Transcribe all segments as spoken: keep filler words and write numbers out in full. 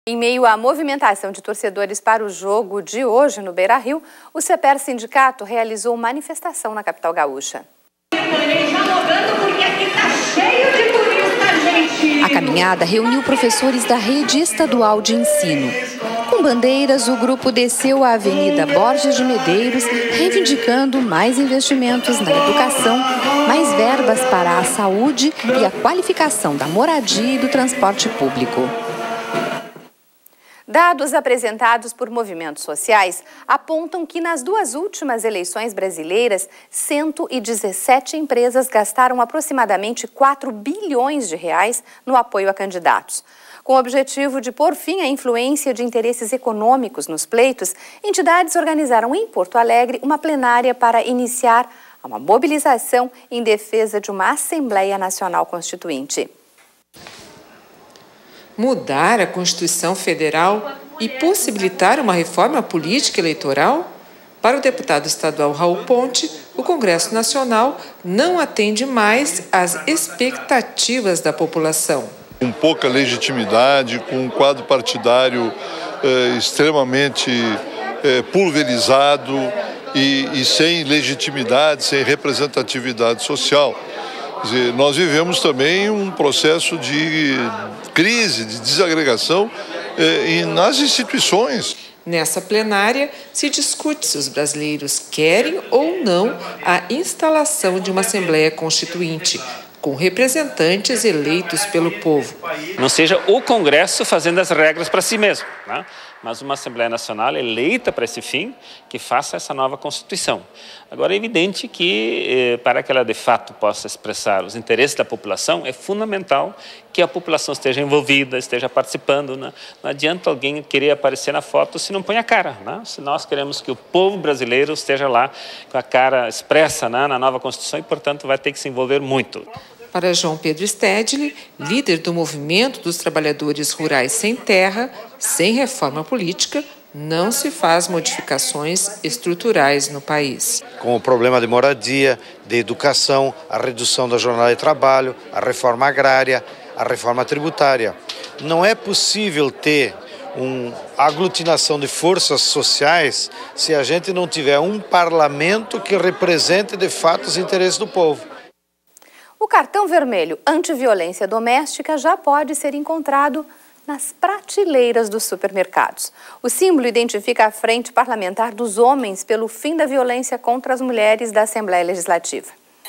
Em meio à movimentação de torcedores para o jogo de hoje no Beira-Rio, o CEPER Sindicato realizou manifestação na capital gaúcha. A caminhada reuniu professores da rede estadual de ensino. Com bandeiras, o grupo desceu a Avenida Borges de Medeiros, reivindicando mais investimentos na educação, mais verbas para a saúde e a qualificação da moradia e do transporte público. Dados apresentados por movimentos sociais apontam que nas duas últimas eleições brasileiras, cento e dezessete empresas gastaram aproximadamente quatro bilhões de reais no apoio a candidatos. Com o objetivo de pôr fim à influência de interesses econômicos nos pleitos, entidades organizaram em Porto Alegre uma plenária para iniciar uma mobilização em defesa de uma Assembleia Nacional Constituinte. Mudar a Constituição Federal e possibilitar uma reforma política eleitoral? Para o deputado estadual Raul Ponte, o Congresso Nacional não atende mais às expectativas da população. Com pouca legitimidade, com um quadro partidário eh, extremamente eh, pulverizado e, e sem legitimidade, sem representatividade social. Quer dizer, nós vivemos também um processo de crise, de desagregação eh, nas instituições. Nessa plenária, se discute se os brasileiros querem ou não a instalação de uma Assembleia Constituinte, com representantes eleitos pelo povo. Não seja o Congresso fazendo as regras para si mesmo, né? Mas uma Assembleia Nacional eleita para esse fim, que faça essa nova Constituição. Agora, é evidente que, eh, para que ela de fato possa expressar os interesses da população, é fundamental que a população esteja envolvida, esteja participando, né? Não adianta alguém querer aparecer na foto se não põe a cara, né? Se nós queremos que o povo brasileiro esteja lá com a cara expressa, né, na nova Constituição e, portanto, vai ter que se envolver muito. Para João Pedro Stedley, líder do Movimento dos Trabalhadores Rurais Sem Terra, sem reforma política, não se faz modificações estruturais no país. Com o problema de moradia, de educação, a redução da jornada de trabalho, a reforma agrária, a reforma tributária. Não é possível ter uma aglutinação de forças sociais se a gente não tiver um parlamento que represente de fato os interesses do povo. O cartão vermelho anti-violência doméstica já pode ser encontrado nas prateleiras dos supermercados. O símbolo identifica a Frente Parlamentar dos Homens pelo Fim da Violência contra as Mulheres da Assembleia Legislativa.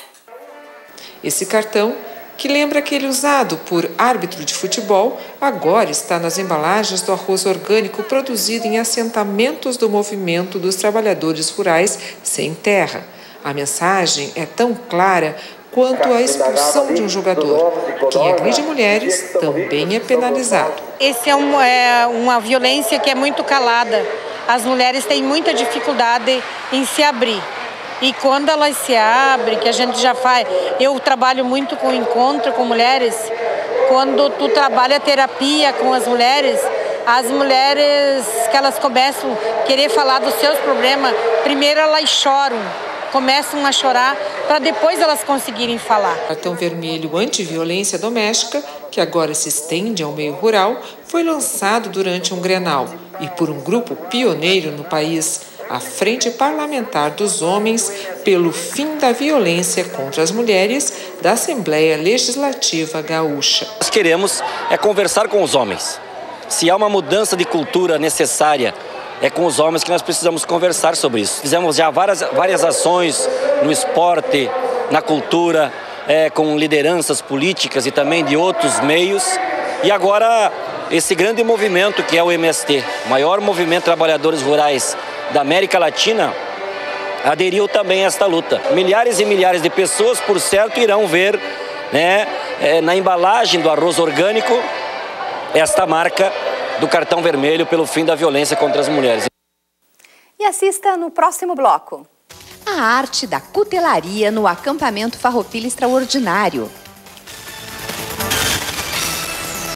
Esse cartão, que lembra aquele usado por árbitro de futebol, agora está nas embalagens do arroz orgânico produzido em assentamentos do Movimento dos Trabalhadores Rurais Sem Terra. A mensagem é tão clara quanto à expulsão de um jogador. Quem agride mulheres também é penalizado. Esse é, um, é uma violência que é muito calada. As mulheres têm muita dificuldade em se abrir. E quando elas se abrem, que a gente já faz... Eu trabalho muito com encontro com mulheres. Quando tu trabalha terapia com as mulheres, as mulheres que elas começam a querer falar dos seus problemas, primeiro elas choram. Começam a chorar para depois elas conseguirem falar. O cartão vermelho anti-violência doméstica, que agora se estende ao meio rural, foi lançado durante um Grenal e por um grupo pioneiro no país, a Frente Parlamentar dos Homens pelo Fim da Violência contra as Mulheres da Assembleia Legislativa Gaúcha. Nós queremos é conversar com os homens. Se há uma mudança de cultura necessária, é com os homens que nós precisamos conversar sobre isso. Fizemos já várias, várias ações no esporte, na cultura, é, com lideranças políticas e também de outros meios. E agora, esse grande movimento que é o M S T, o maior movimento de trabalhadores rurais da América Latina, aderiu também a esta luta. Milhares e milhares de pessoas, por certo, irão ver, né, é, na embalagem do arroz orgânico esta marca do cartão vermelho pelo fim da violência contra as mulheres. E assista no próximo bloco. A arte da cutelaria no acampamento Farroupilha Extraordinário.